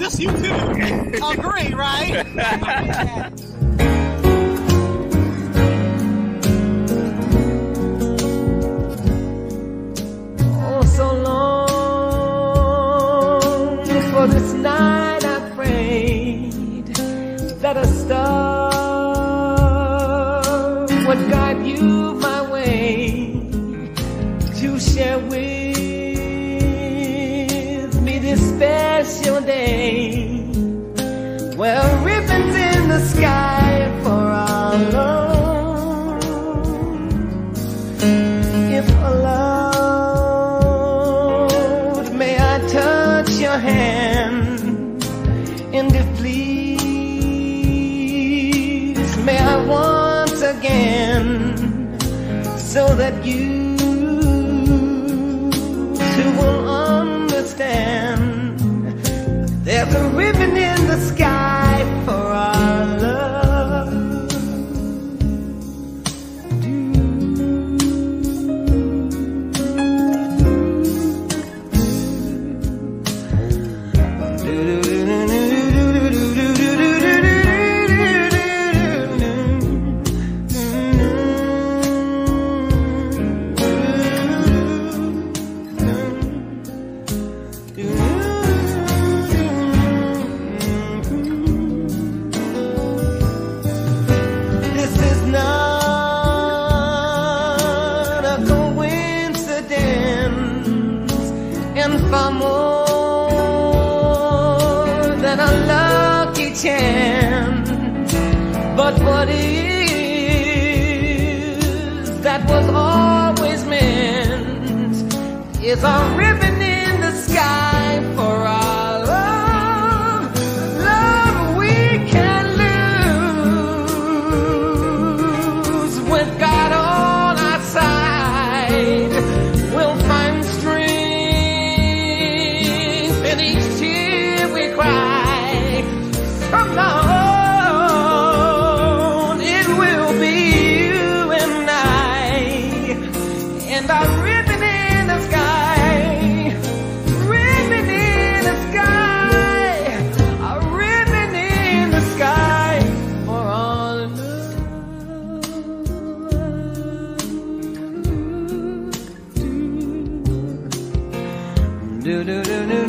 Yes, you too. Agree, right? Oh, so long for this night I prayed that a star would guide you my way to share with me this special day. Well, ribbons in the sky for our love. If allowed, may I touch your hand? And if please, may I once again, so that you too will understand. There's a ribbon in the sky for our love. This is not a coincidence, and far more than a lucky chance. But what is that was always meant is a ribbon in the sky for our love. Love we can lose with God on our side. We'll find strength in each tear we cry. From now on, it will be you and I, and our ribbon in the sky, ribbon in the sky, a ribbon in the sky for all love. Do do do do.